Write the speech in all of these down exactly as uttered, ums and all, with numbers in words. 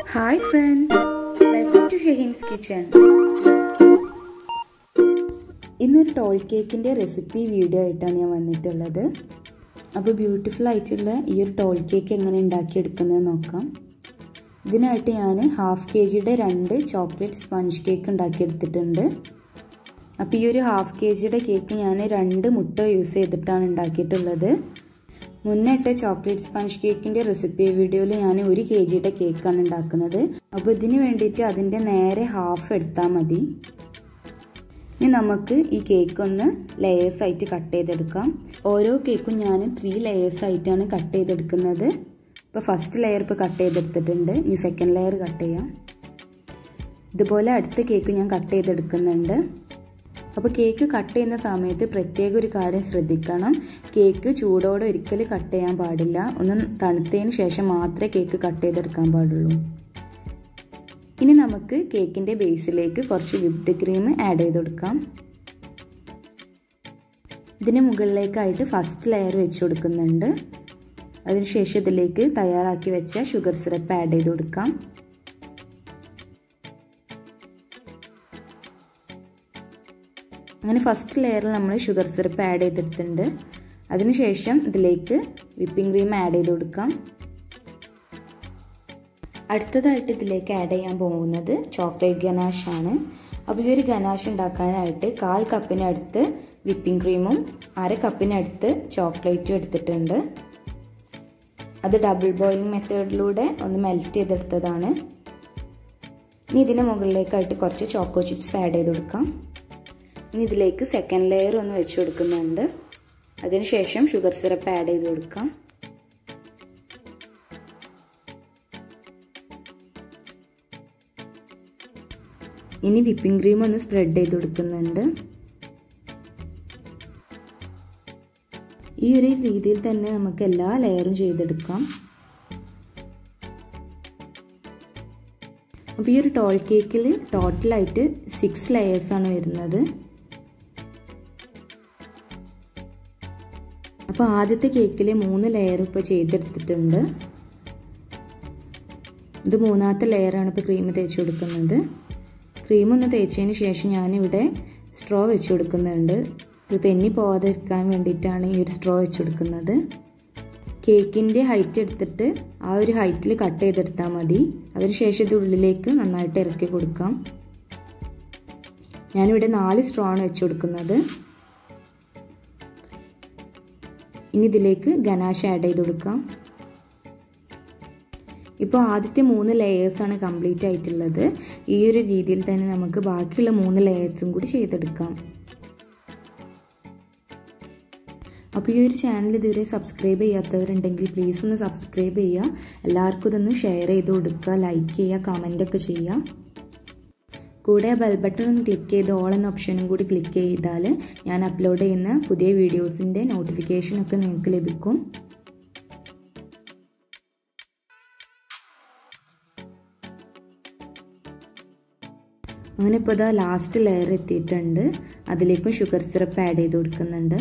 Hi friends, welcome to Shahin's Kitchen. ഇന്നൊരു tall കേക്കിൻ്റെ recipe video ആയിട്ടാണ് ഞാൻ വന്നിട്ടുള്ളത്. അപ്പോൾ ബ്യൂട്ടിഫുൾ ആയിട്ടുള്ള ഈ ഒരു ടോൾ കേക്ക് എങ്ങനെ ഉണ്ടാക്കിയെടുക്കുന്നത് നോക്കാം. ഇതിനായിട്ട് ഞാൻ ഹാഫ് കെ ജിയുടെ രണ്ട് ചോക്ലേറ്റ് സ്പഞ്ച് കേക്ക് ഉണ്ടാക്കിയെടുത്തിട്ടുണ്ട്. അപ്പോൾ ഈ ഒരു ഹാഫ് കെ ജിയുടെ കേക്ക് ഞാൻ രണ്ട് മുട്ട യൂസ് ചെയ്തിട്ടാണ് ഉണ്ടാക്കിയിട്ടുള്ളത്. മുന്നേട്ട ചോക്ലേറ്റ് സ്പഞ്ച് കേക്കിൻ്റെ റെസിപ്പി വീഡിയോയിൽ ഞാൻ ഒരു കെ ജിയുടെ കേക്കാണ് ഉണ്ടാക്കുന്നത്. അപ്പോൾ ഇതിന് വേണ്ടിയിട്ട് അതിൻ്റെ നേരെ ഹാഫ് എടുത്താൽ മതി. ഇനി നമുക്ക് ഈ കേക്ക് ഒന്ന് ലെയേഴ്സ് ആയിട്ട് കട്ട് ചെയ്തെടുക്കാം. ഓരോ കേക്കും ഞാൻ ത്രീ ലെയേഴ്സ് ആയിട്ടാണ് കട്ട് ചെയ്തെടുക്കുന്നത്. ഇപ്പോൾ ഫസ്റ്റ് ലെയർ ഇപ്പോൾ കട്ട് ചെയ്തെടുത്തിട്ടുണ്ട്. ഇനി സെക്കൻഡ് ലെയർ കട്ട് ചെയ്യാം. ഇതുപോലെ അടുത്ത കേക്ക് ഞാൻ കട്ട് ചെയ്തെടുക്കുന്നുണ്ട്. അപ്പോൾ കേക്ക് കട്ട് ചെയ്യുന്ന സമയത്ത് പ്രത്യേക ഒരു കാര്യം ശ്രദ്ധിക്കണം. കേക്ക് ചൂടോടെ ഒരിക്കലും കട്ട് ചെയ്യാൻ പാടില്ല. ഒന്ന് തണുത്തതിന് ശേഷം മാത്രമേ കേക്ക് കട്ട് ചെയ്തെടുക്കാൻ പാടുള്ളൂ. ഇനി നമുക്ക് കേക്കിൻ്റെ ബേസിലേക്ക് കുറച്ച് വിപ്ഡ് ക്രീം ആഡ് ചെയ്ത് കൊടുക്കാം. ഇതിന് മുകളിലേക്കായിട്ട് ഫസ്റ്റ് ലെയർ വെച്ച് കൊടുക്കുന്നുണ്ട്. അതിനുശേഷം ഇതിലേക്ക് തയ്യാറാക്കി വെച്ച ഷുഗർ സിറപ്പ് ആഡ് ചെയ്ത് കൊടുക്കാം. അങ്ങനെ ഫസ്റ്റ് ലെയറിൽ നമ്മൾ ഷുഗർ സിറപ്പ് ആഡ് ചെയ്തെടുത്തിട്ടുണ്ട്. അതിനുശേഷം ഇതിലേക്ക് വിപ്പിംഗ് ക്രീം ആഡ് ചെയ്ത് കൊടുക്കാം. അടുത്തതായിട്ട് ഇതിലേക്ക് ആഡ് ചെയ്യാൻ പോകുന്നത് ചോക്ലേറ്റ് ഗനാഷ് ആണ്. അപ്പോൾ ഈ ഒരു ഗനാഷ് ഉണ്ടാക്കാനായിട്ട് കാൽ കപ്പിനടുത്ത് വിപ്പിംഗ് ക്രീമും അര കപ്പിനടുത്ത് ചോക്ലേറ്റും എടുത്തിട്ടുണ്ട്. അത് ഡബിൾ ബോയിലിംഗ് മെത്തേഡിലൂടെ ഒന്ന് മെൽറ്റ് ചെയ്തെടുത്തതാണ്. ഇനി ഇതിന് മുകളിലേക്കായിട്ട് കുറച്ച് ചോക്കോ ചിപ്സ് ആഡ് ചെയ്ത് കൊടുക്കാം. ഇനി ഇതിലേക്ക് സെക്കൻഡ് ലെയർ ഒന്ന് വെച്ച് കൊടുക്കുന്നുണ്ട്. അതിനുശേഷം ഷുഗർ സിറപ്പ് ആഡ് ചെയ്ത് കൊടുക്കാം. ഇനി വിപ്പിംഗ് ക്രീം ഒന്ന് സ്പ്രെഡ് ചെയ്ത് കൊടുക്കുന്നുണ്ട്. ഈ ഒരു രീതിയിൽ തന്നെ നമുക്ക് എല്ലാ ലെയറും ചെയ്തെടുക്കാം. അപ്പോൾ ഈ ഒരു ടോൾ കേക്കിൽ ടോട്ടലായിട്ട് സിക്സ് ലെയേഴ്സാണ് വരുന്നത്. അപ്പോൾ ആദ്യത്തെ കേക്കിൽ മൂന്ന് ലെയർ ഇപ്പോൾ ചെയ്തെടുത്തിട്ടുണ്ട്. ഇത് മൂന്നാമത്തെ ലെയറാണ് ഇപ്പോൾ ക്രീം തേച്ച് കൊടുക്കുന്നത്. ക്രീം ഒന്ന് തേച്ചതിന് ശേഷം ഞാനിവിടെ സ്ട്രോ വെച്ച് കൊടുക്കുന്നുണ്ട്. ഇത് തെന്നി പോകാതിരിക്കാൻ വേണ്ടിയിട്ടാണ് ഈ ഒരു സ്ട്രോ വെച്ച് കൊടുക്കുന്നത്. കേക്കിൻ്റെ ഹൈറ്റ് എടുത്തിട്ട് ആ ഒരു ഹൈറ്റിൽ കട്ട് ചെയ്തെടുത്താൽ മതി. അതിനുശേഷം ഇത് ഉള്ളിലേക്ക് നന്നായിട്ട് ഇറക്കി കൊടുക്കാം. ഞാനിവിടെ നാല് സ്ട്രോ ആണ് വെച്ച് കൊടുക്കുന്നത്. ഇനി ഇതിലേക്ക് ഗനാഷ് ആഡ് ചെയ്ത് കൊടുക്കാം. ഇപ്പോൾ ആദ്യത്തെ മൂന്ന് ലെയേഴ്സാണ് കംപ്ലീറ്റ് ആയിട്ടുള്ളത്. ഈ ഒരു രീതിയിൽ തന്നെ നമുക്ക് ബാക്കിയുള്ള മൂന്ന് ലെയേഴ്സും കൂടി ചെയ്തെടുക്കാം. അപ്പോൾ ഈ ഒരു ചാനൽ ഇതുവരെ സബ്സ്ക്രൈബ് ചെയ്യാത്തവരുണ്ടെങ്കിൽ പ്ലീസ് ഒന്ന് സബ്സ്ക്രൈബ് ചെയ്യുക. എല്ലാവർക്കും ഇതൊന്ന് ഷെയർ ചെയ്ത് കൊടുക്കുക, ലൈക്ക് ചെയ്യുക, കമൻറ്റൊക്കെ ചെയ്യുക. കൂടെ ബെൽ ബട്ടൺ ഒന്ന് ക്ലിക്ക് ചെയ്ത് ഓൾ എന്ന ഓപ്ഷനും കൂടി ക്ലിക്ക് ചെയ്താൽ ഞാൻ അപ്ലോഡ് ചെയ്യുന്ന പുതിയ വീഡിയോസിൻ്റെ നോട്ടിഫിക്കേഷനൊക്കെ നിങ്ങൾക്ക് ലഭിക്കും. അങ്ങനെ ഇപ്പോൾ ഇതാ ലാസ്റ്റ് ലെയർ എത്തിയിട്ടുണ്ട്. അതിലേക്കും ഷുഗർ സിറപ്പ് ആഡ് ചെയ്ത് കൊടുക്കുന്നുണ്ട്.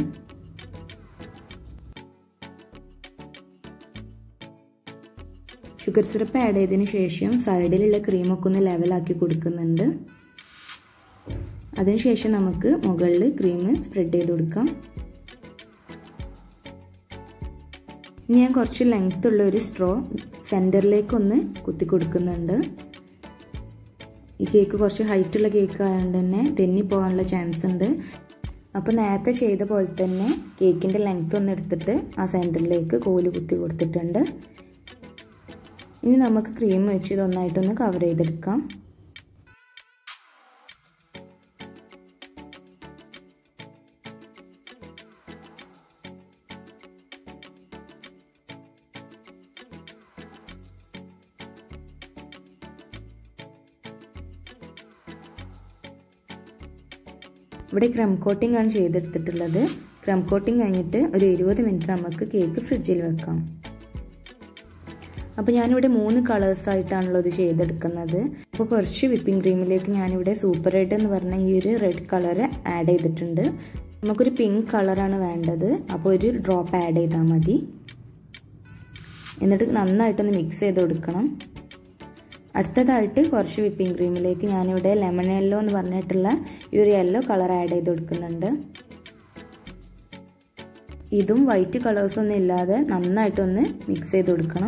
ഷുഗർ സിറപ്പ് ആഡ് ചെയ്തതിന് ശേഷം സൈഡിലുള്ള ക്രീമൊക്കെ ഒന്ന് ലെവലാക്കി കൊടുക്കുന്നുണ്ട്. അതിനുശേഷം നമുക്ക് മുകളിൽ ക്രീം സ്പ്രെഡ് ചെയ്ത് കൊടുക്കാം. ഇനി ഞാൻ കുറച്ച് ലെങ്ത് ഉള്ള ഒരു സ്ട്രോ സെൻറ്ററിലേക്കൊന്ന് കുത്തി കൊടുക്കുന്നുണ്ട്. ഈ കേക്ക് കുറച്ച് ഹൈറ്റുള്ള കേക്ക് ആയതുകൊണ്ട് തന്നെ തെന്നി പോകാനുള്ള ചാൻസ് ഉണ്ട്. അപ്പോൾ നേരത്തെ ചെയ്ത പോലെ തന്നെ കേക്കിൻ്റെ ലെങ്ത് ഒന്ന് എടുത്തിട്ട് ആ സെൻറ്ററിലേക്ക് കോല് കുത്തി കൊടുത്തിട്ടുണ്ട്. ഇനി നമുക്ക് ക്രീം വെച്ച് ഇതൊന്നായിട്ടൊന്ന് കവർ ചെയ്തെടുക്കാം. ഇവിടെ ക്രം കോട്ടിംഗ് ആണ് ചെയ്തെടുത്തിട്ടുള്ളത്. ക്രം കോട്ടിംഗ് കഴിഞ്ഞിട്ട് ഒരു ഇരുപത് മിനിറ്റ് നമുക്ക് കേക്ക് ഫ്രിഡ്ജിൽ വെക്കാം. അപ്പോൾ ഞാനിവിടെ മൂന്ന് കളേഴ്സായിട്ടാണല്ലോ ഇത് ചെയ്തെടുക്കുന്നത്. അപ്പോൾ കുറച്ച് വിപ്പിംഗ് ക്രീമിലേക്ക് ഞാനിവിടെ സൂപ്പർ റെഡ് എന്ന് പറഞ്ഞ ഈ ഒരു റെഡ് കളർ ആഡ് ചെയ്തിട്ടുണ്ട്. നമുക്കൊരു പിങ്ക് കളറാണ് വേണ്ടത്. അപ്പോൾ ഒരു ഡ്രോപ്പ് ആഡ് ചെയ്താൽ മതി. എന്നിട്ട് നന്നായിട്ടൊന്ന് മിക്സ് ചെയ്ത് കൊടുക്കണം. അടുത്തതായിട്ട് കുറച്ച് വിപ്പിംഗ് ക്രീമിലേക്ക് ഞാനിവിടെ ലെമൺ യെല്ലോ എന്ന് പറഞ്ഞിട്ടുള്ള ഈ ഒരു യെല്ലോ കളർ ആഡ് ചെയ്ത് കൊടുക്കുന്നുണ്ട്. ഇതും വൈറ്റ് കളേഴ്സ് ഒന്നും ഇല്ലാതെ നന്നായിട്ടൊന്ന് മിക്സ് ചെയ്ത് കൊടുക്കണം.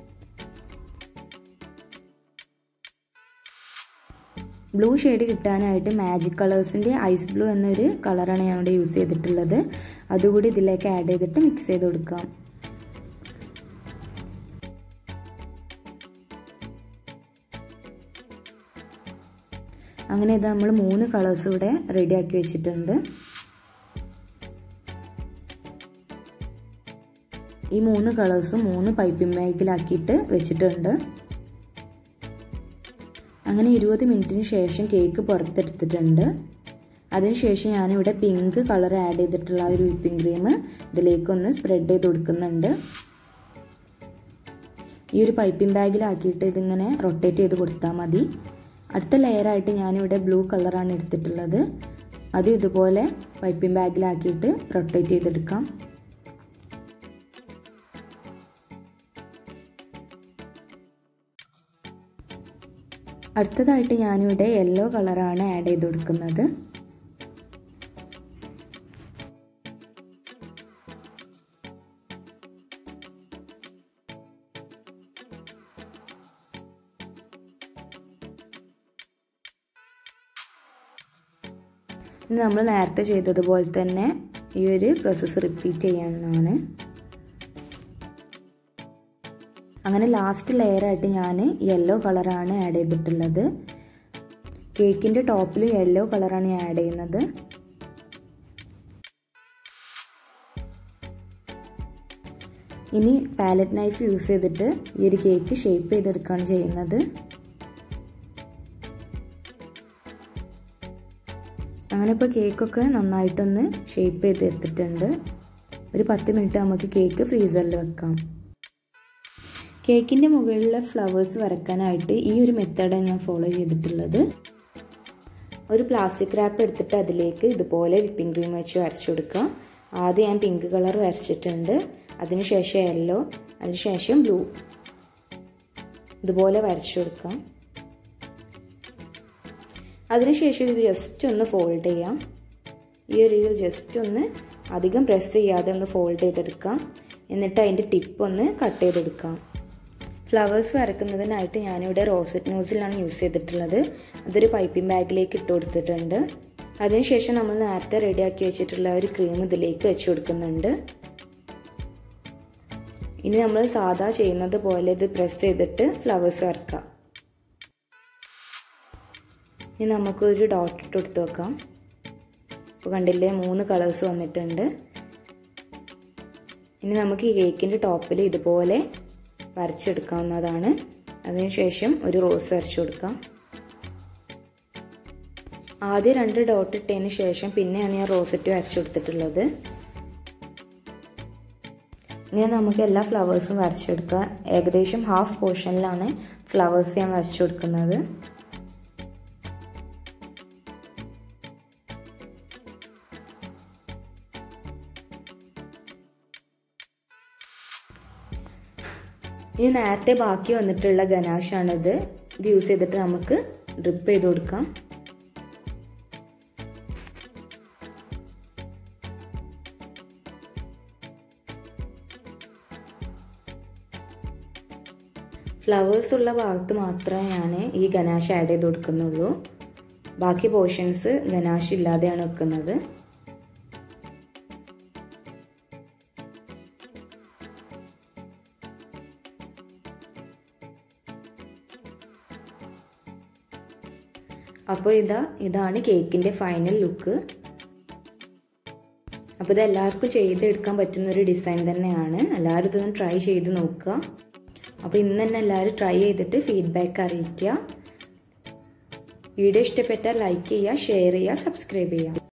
ബ്ലൂ ഷെയ്ഡ് കിട്ടാനായിട്ട് മാജിക് കളേഴ്സിൻ്റെ ഐസ് ബ്ലൂ എന്നൊരു കളറാണ് ഞാൻ ഇവിടെ യൂസ് ചെയ്തിട്ടുള്ളത്. അതുകൂടി ഇതിലേക്ക് ആഡ് ചെയ്തിട്ട് മിക്സ് ചെയ്ത് കൊടുക്കാം. അങ്ങനെ ഇത് നമ്മൾ മൂന്ന് കളേഴ്സ് ഇവിടെ റെഡിയാക്കി വെച്ചിട്ടുണ്ട്. ഈ മൂന്ന് കളേഴ്സും മൂന്ന് പൈപ്പിംഗ് ബാഗിലാക്കിയിട്ട് വെച്ചിട്ടുണ്ട്. അങ്ങനെ ഇരുപത് മിനിറ്റിന് ശേഷം കേക്ക് പുറത്തെടുത്തിട്ടുണ്ട്. അതിനുശേഷം ഞാനിവിടെ പിങ്ക് കളർ ആഡ് ചെയ്തിട്ടുള്ള ഒരു വിപ്പിംഗ് ക്രീം ഇതിലേക്കൊന്ന് സ്പ്രെഡ് ചെയ്ത് കൊടുക്കുന്നുണ്ട്. ഈ ഒരു പൈപ്പിംഗ് ബാഗിലാക്കിയിട്ട് ഇതിങ്ങനെ റൊട്ടേറ്റ് ചെയ്ത് കൊടുത്താൽ മതി. അടുത്ത ലെയറായിട്ട് ഞാനിവിടെ ബ്ലൂ കളറാണ് എടുത്തിട്ടുള്ളത്. അത് ഇതുപോലെ പൈപ്പിംഗ് ബാഗിലാക്കിയിട്ട് റൊട്ടേറ്റ് ചെയ്തെടുക്കാം. അടുത്തതായിട്ട് ഞാനിവിടെ യെല്ലോ കളറാണ് ആഡ് ചെയ്ത് കൊടുക്കുന്നത്. ഇനി നമ്മൾ നേരത്തെ ചെയ്തതുപോലെ തന്നെ ഈ ഒരു പ്രോസസ്സ് റിപ്പീറ്റ് ചെയ്യാനാണ്. അങ്ങനെ ലാസ്റ്റ് ലെയറായിട്ട് ഞാൻ യെല്ലോ കളറാണ് ആഡ് ചെയ്തിട്ടുള്ളത്. കേക്കിൻ്റെ ടോപ്പിൽ യെല്ലോ കളറാണ് ഞാൻ ആഡ് ചെയ്യുന്നത്. ഇനി പാലറ്റ് നൈഫ് യൂസ് ചെയ്തിട്ട് ഈ ഒരു കേക്ക് ഷേപ്പ് ചെയ്തെടുക്കുകയാണ് ചെയ്യുന്നത്. അങ്ങനെ ഇപ്പോൾ കേക്കൊക്കെ നന്നായിട്ടൊന്ന് ഷേപ്പ് ചെയ്തെടുത്തിട്ടുണ്ട്. ഒരു പത്ത് മിനിറ്റ് നമുക്ക് കേക്ക് ഫ്രീസറിൽ വെക്കാം. കേക്കിൻ്റെ മുകളിലെ ഫ്ലവേഴ്സ് വരയ്ക്കാനായിട്ട് ഈ ഒരു മെത്തേഡാണ് ഞാൻ ഫോളോ ചെയ്തിട്ടുള്ളത്. ഒരു പ്ലാസ്റ്റിക് റാപ്പ് എടുത്തിട്ട് അതിലേക്ക് ഇതുപോലെ വിപ്പിംഗ് ക്രീം വെച്ച് വരച്ചു കൊടുക്കുക. ആദ്യം ഞാൻ പിങ്ക് കളർ വരച്ചിട്ടുണ്ട്. അതിനുശേഷം യെല്ലോ, അതിനുശേഷം ബ്ലൂ, ഇതുപോലെ വരച്ചു കൊടുക്കാം. അതിനുശേഷം ഇത് ജസ്റ്റ് ഒന്ന് ഫോൾഡ് ചെയ്യാം. ഈ ഒരു രീതിയിൽ ജസ്റ്റ് ഒന്ന് അധികം പ്രസ് ചെയ്യാതെ ഒന്ന് ഫോൾഡ് ചെയ്തെടുക്കാം. എന്നിട്ട് അതിൻ്റെ ടിപ്പ് ഒന്ന് കട്ട് ചെയ്തെടുക്കാം. ഫ്ലവേഴ്സ് വരയ്ക്കുന്നതിനായിട്ട് ഞാനിവിടെ റോസറ്റ് നോസിലാണ് യൂസ് ചെയ്തിട്ടുള്ളത്. അതൊരു പൈപ്പിംഗ് ബാഗിലേക്ക് ഇട്ട് കൊടുത്തിട്ടുണ്ട്. അതിനുശേഷം നമ്മൾ നേരത്തെ റെഡിയാക്കി വെച്ചിട്ടുള്ള ഒരു ക്രീം ഇതിലേക്ക് വെച്ച് കൊടുക്കുന്നുണ്ട്. ഇനി നമ്മൾ സാധാ ചെയ്യുന്നത് പോലെ ഇത് പ്രസ് ചെയ്തിട്ട് ഫ്ലവേഴ്സ് വരക്കാം. ഇനി നമുക്കൊരു ഡോട്ട് ഇട്ട് കൊടുത്ത് വെക്കാം. ഇപ്പോൾ കണ്ടില്ലേ, മൂന്ന് കളേഴ്സ് വന്നിട്ടുണ്ട്. ഇനി നമുക്ക് ഈ കേക്കിൻ്റെ ടോപ്പിൽ ഇതുപോലെ വരച്ചെടുക്കാവുന്നതാണ്. അതിനുശേഷം ഒരു റോസ് വരച്ചു കൊടുക്കാം. ആദ്യം രണ്ട് ഡോട്ട് ഇട്ടതിന് ശേഷം പിന്നെയാണ് ഞാൻ റോസറ്റ് വരച്ചു കൊടുത്തിട്ടുള്ളത്. ഇങ്ങനെ നമുക്ക് എല്ലാ ഫ്ലവേഴ്സും വരച്ചെടുക്കാം. ഏകദേശം ഹാഫ് പോർഷനിലാണ് ഫ്ലവേഴ്സ് ഞാൻ വരച്ചു കൊടുക്കുന്നത്. ഇനി നേരത്തെ ബാക്കി വന്നിട്ടുള്ള ഗനാഷാണിത്. ഇത് യൂസ് ചെയ്തിട്ട് നമുക്ക് ഡ്രിപ്പ് ചെയ്ത് കൊടുക്കാം. ഫ്ലവേഴ്സ് ഉള്ള ഭാഗത്ത് മാത്രമേ ഞാൻ ഈ ഗനാഷ് ആഡ് ചെയ്ത് കൊടുക്കുന്നുള്ളൂ. ബാക്കി പോർഷൻസ് ഗനാഷ് ഇല്ലാതെയാണ് വെക്കുന്നത്. അപ്പോൾ ഇതാ ഇതാണ് കേക്കിൻ്റെ ഫൈനൽ ലുക്ക്. അപ്പോൾ ഇത് എല്ലാവർക്കും ചെയ്തെടുക്കാൻ പറ്റുന്നൊരു ഡിസൈൻ തന്നെയാണ്. എല്ലാവരും ഇതൊന്ന് ട്രൈ ചെയ്ത് നോക്കുക. അപ്പോൾ ഇന്ന് തന്നെ എല്ലാവരും ട്രൈ ചെയ്തിട്ട് ഫീഡ്ബാക്ക് അറിയിക്കുക. വീഡിയോ ഇഷ്ടപ്പെട്ടാൽ ലൈക്ക് ചെയ്യുക, ഷെയർ ചെയ്യുക, സബ്സ്ക്രൈബ് ചെയ്യുക.